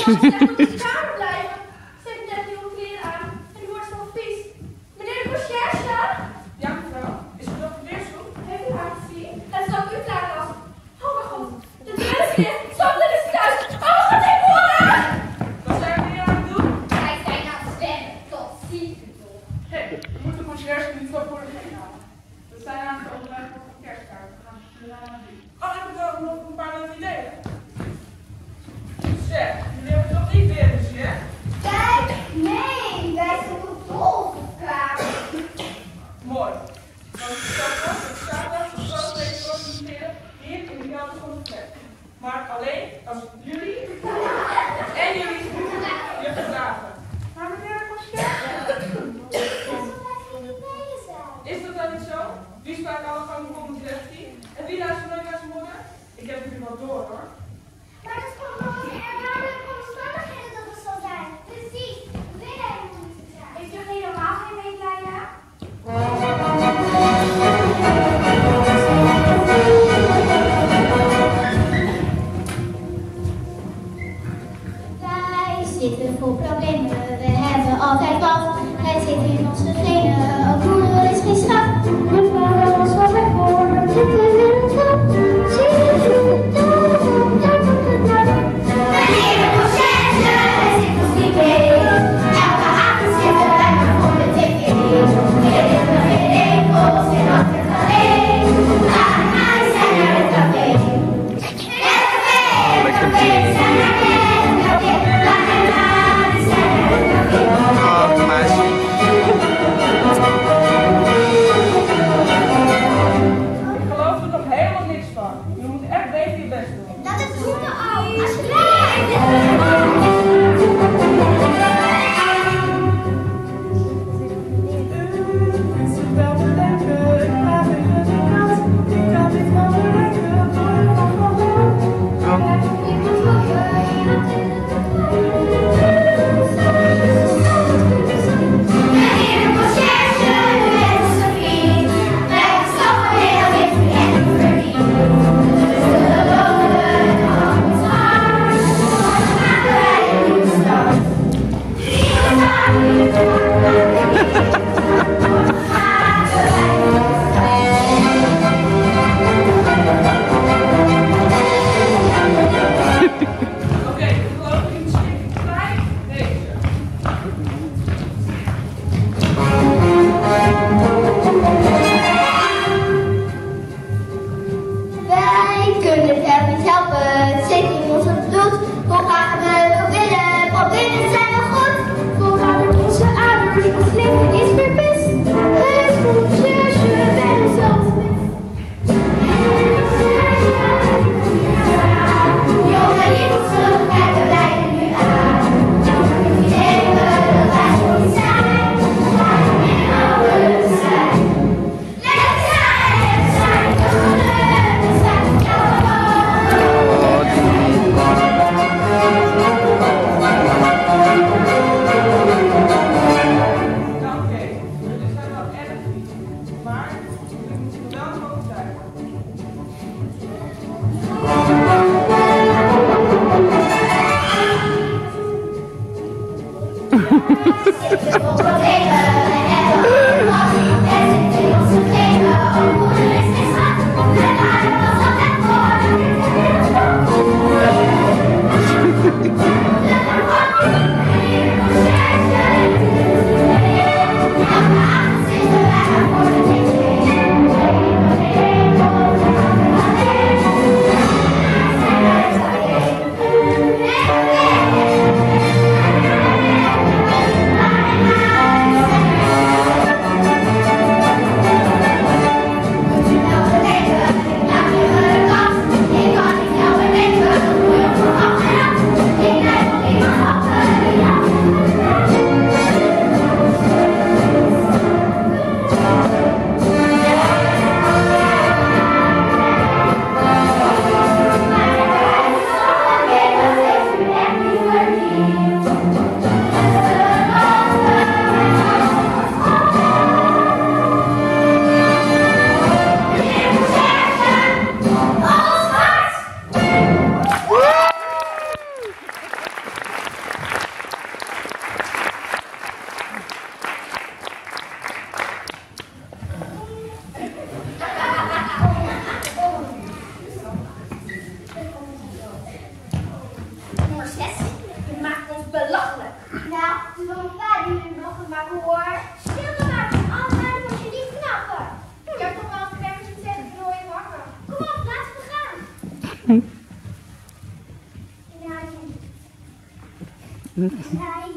op de kamer blijven. Ze heeft net nieuwe kleren aan en die wordt zo vies. Meneer de conciërge? Ja, mevrouw. Is er nog een weerzoek? Heeft u haar gezien? Het is ook uw klaarkast. Oh mijn god, de deur is dicht. Sander is thuis. Oh, wat ik hoor! Wat zijn we hier aan het doen? Wij zijn aan het zwemmen. Tot ziet u toch. Hé, we moeten de conciërge niet zo voor de gek halen. We zijn aan het overleggen voor de kerstkaart. We gaan het doen. Oh, heb ik ook nog een paar leuke ideeën. Zeg, jullie hebben toch niet weer gezien, hè? Kijk, nee, wij zijn op dolgeklaar. Mooi. Dan is het zaterdag of zo tegen te organiseren hier in de Gelderse Grondwet. Maar alleen als jullie en jullie je vragen. Maar meneer de conciërge, is dat dan niet zo? Wie sprak alle gangen voor de 16? En wie luistert nooit naar zijn moeder? Ik heb jullie wel door, hoor. Maar dat komt nog een ervaring van omstandigheden dat het zo zijn. Precies, we willen helemaal niet zo zijn. Heeft u helemaal geen medelijden? Wij zitten vol problemen, we hebben altijd wat. Het zit in onze genen, ook moeder is geen schat. We vallen ons wat weg voor, we zitten in het vat. Meneer de conciërge, het zit ons niet mee. Elke avond zitten wij maar voor de tv. Er is nog geen regels en altijd alleen. Maar wij zijn naar het café. Het café, zijn naar het café. We zijn naar het café. Oh, meisje. Ik geloof er nog helemaal niks van. Je moet echt beter je best doen. Dat is goed al. Alsjeblieft. Is het wel te denken? Ik ga tegen de kant. Ik kan niet van me denken. Maar ik mag wel doen. Meneer de conciërge, u bent onze vriend. Wij stoppen heel dit u en u verdient. Dus we beloven van ons hart. Dan maken wij een nieuwe start. Nieuwe start, nieuwe start, maken wij een Oké, ik geloof dat ik misschien klein deze. Wij kunnen het helemaal niet helpen, het zit in ons bloed. Hoe graag we ook willen, van binnen zijn we goed. Hoe gaan we ons Ja,